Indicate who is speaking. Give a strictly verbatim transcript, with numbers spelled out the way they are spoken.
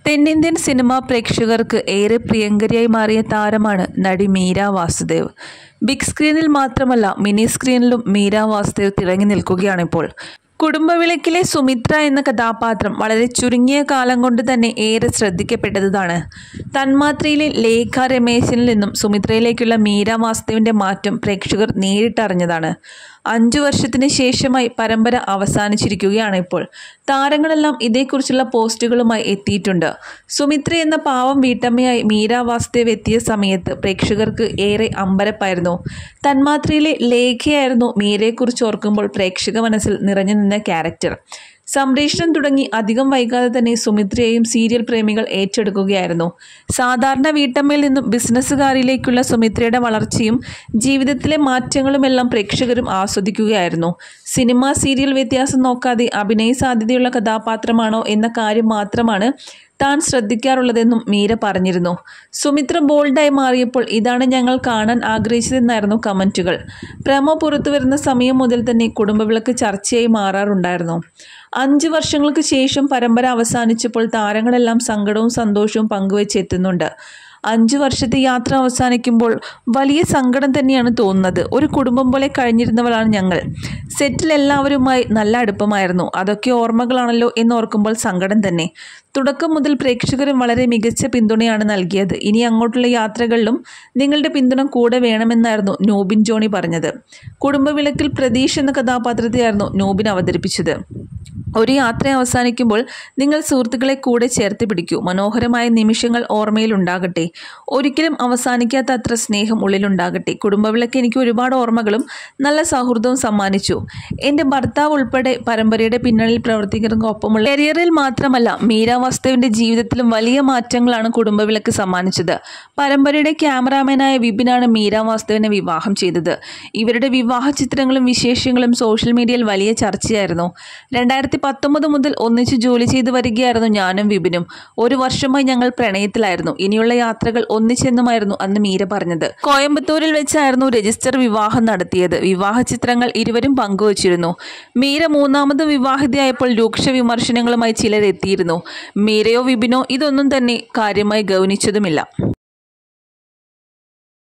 Speaker 1: തെന്നിന്ത്യൻ സിനിമാ പ്രേക്ഷകർക്ക് ഏറെ പ്രിയങ്കരിയായി മാറിയ താരമാണ് നടി മീര വാസുദേവ്. ബിഗ് സ്ക്രീനിൽ മാത്രമല്ല മിനി സ്ക്രീനിലും മീര വാസുദേവ് തിളങ്ങി നിൽക്കുകയാണിപ്പോൾ. കുടുംബവിളക്കിലെ സുമിത്ര എന്ന കഥാപാത്രം വളരെ ചുരുങ്ങിയ കാലം കൊണ്ട് തന്നെ ഏറെ ശ്രദ്ധിക്കപ്പെട്ടതാണ്. തന്മാത്രയിലെ ലേഖ രമേശനിൽ നിന്നും സുമിത്രയിലേക്കുള്ള മീര വാസുദേവിൻ്റെ മാറ്റം പ്രേക്ഷകർ നേരിട്ടറിഞ്ഞതാണ്. അഞ്ചു വർഷത്തിന് ശേഷമായി പരമ്പര അവസാനിച്ചിരിക്കുകയാണ് ഇപ്പോൾ. താരങ്ങളെല്ലാം ഇതേക്കുറിച്ചുള്ള പോസ്റ്റുകളുമായി എത്തിയിട്ടുണ്ട്. സുമിത്ര എന്ന പാവം വീട്ടമ്മയായി മീര വാസുദേവ് എത്തിയ സമയത്ത് പ്രേക്ഷകർക്ക് ഏറെ അമ്പരപ്പായിരുന്നു. തന്മാത്രയിലെ ലേഖയായിരുന്നു മീരയെക്കുറിച്ച് ഓർക്കുമ്പോൾ പ്രേക്ഷക മനസ്സിൽ നിറഞ്ഞു നിന്ന ക്യാരക്ടർ. സംപ്രേഷണം തുടങ്ങി അധികം വൈകാതെ തന്നെ സുമിത്രയെയും സീരിയൽ പ്രേമികൾ ഏറ്റെടുക്കുകയായിരുന്നു. സാധാരണ വീട്ടമ്മയിൽ നിന്നും ബിസിനസ്സുകാരിലേക്കുള്ള സുമിത്രയുടെ വളർച്ചയും ജീവിതത്തിലെ മാറ്റങ്ങളുമെല്ലാം പ്രേക്ഷകരും ആസ്വദിക്കുകയായിരുന്നു. സിനിമ സീരിയൽ വ്യത്യാസം നോക്കാതെ അഭിനയ സാധ്യതയുള്ള കഥാപാത്രമാണോ എന്ന കാര്യം മാത്രമാണ് താൻ ശ്രദ്ധിക്കാറുള്ളതെന്നും മീര പറഞ്ഞിരുന്നു. സുമിത്ര ബോൾഡായി മാറിയപ്പോൾ ഇതാണ് ഞങ്ങൾ കാണാൻ ആഗ്രഹിച്ചതെന്നായിരുന്നു കമൻറ്റുകൾ. പ്രമോ പുറത്തു വരുന്ന സമയം മുതൽ തന്നെ കുടുംബവിളക്ക് ചർച്ചയായി മാറാറുണ്ടായിരുന്നു. അഞ്ച് വർഷങ്ങൾക്ക് ശേഷം പരമ്പര അവസാനിച്ചപ്പോൾ താരങ്ങളെല്ലാം സങ്കടവും സന്തോഷവും പങ്കുവെച്ചെത്തുന്നുണ്ട്. അഞ്ചു വർഷത്തെ യാത്ര അവസാനിക്കുമ്പോൾ വലിയ സങ്കടം തന്നെയാണ് തോന്നുന്നത്. ഒരു കുടുംബം പോലെ കഴിഞ്ഞിരുന്നവരാണ് ഞങ്ങൾ. സെറ്റിൽ എല്ലാവരുമായി നല്ല അടുപ്പമായിരുന്നു. അതൊക്കെ ഓർമ്മകളാണല്ലോ എന്നോർക്കുമ്പോൾ സങ്കടം തന്നെ. തുടക്കം മുതൽ പ്രേക്ഷകരും വളരെ മികച്ച പിന്തുണയാണ് നൽകിയത്. ഇനി അങ്ങോട്ടുള്ള യാത്രകളിലും നിങ്ങളുടെ പിന്തുണ കൂടെ വേണമെന്നായിരുന്നു നോബിൻ ജോണി പറഞ്ഞത്. കുടുംബവിളക്കിൽ പ്രതീഷ് എന്ന കഥാപാത്രത്തെയായിരുന്നു നോബിൻ അവതരിപ്പിച്ചത്. ഒരു യാത്ര അവസാനിക്കുമ്പോൾ നിങ്ങൾ സുഹൃത്തുക്കളെ കൂടെ ചേർത്ത് പിടിക്കൂ. മനോഹരമായ നിമിഷങ്ങൾ ഓർമ്മയിൽ ഉണ്ടാകട്ടെ. ഒരിക്കലും അവസാനിക്കാത്ത അത്ര സ്നേഹം ഉള്ളിലുണ്ടാകട്ടെ. കുടുംബവിളക്ക് എനിക്ക് ഒരുപാട് ഓർമ്മകളും നല്ല സൗഹൃദവും സമ്മാനിച്ചു. എൻ്റെ ഭർത്താവ് ഉൾപ്പെടെ പരമ്പരയുടെ പിന്നണിയിൽ പ്രവർത്തിക്കുന്നവർക്കൊപ്പമുള്ള കരിയറിൽ മാത്രമല്ല മീര വാസുദേവിൻ്റെ ജീവിതത്തിലും വലിയ മാറ്റങ്ങളാണ് കുടുംബവിളക്ക് സമ്മാനിച്ചത്. പരമ്പരയുടെ ക്യാമറാമാനായ വിപിനാണ് മീര വാസുദേവിനെ വിവാഹം ചെയ്തത്. ഇവരുടെ വിവാഹ ചിത്രങ്ങളും വിശേഷങ്ങളും സോഷ്യൽ മീഡിയയിൽ വലിയ ചർച്ചയായിരുന്നു. രണ്ടായിരത്തി പത്തൊമ്പത് മുതൽ ഒന്നിച്ച് ജോലി ചെയ്തു വരികയായിരുന്നു ഞാനും വിപിനും. ഒരു വർഷമായി ഞങ്ങൾ പ്രണയത്തിലായിരുന്നു. ഇനിയുള്ള യാത്രകൾ ഒന്നിച്ചെന്നുമായിരുന്നു അന്ന് മീര പറഞ്ഞത്. കോയമ്പത്തൂരിൽ വെച്ചായിരുന്നു രജിസ്റ്റർ വിവാഹം നടത്തിയത്. വിവാഹ ചിത്രങ്ങൾ ഇരുവരും പങ്കുവച്ചിരുന്നു. മീര മൂന്നാമത് വിവാഹിതയായപ്പോൾ രൂക്ഷ വിമർശനങ്ങളുമായി ചിലരെത്തിയിരുന്നു. മീരയോ വിപിനോ ഇതൊന്നും തന്നെ കാര്യമായി ഗൗനിച്ചതുമില്ല.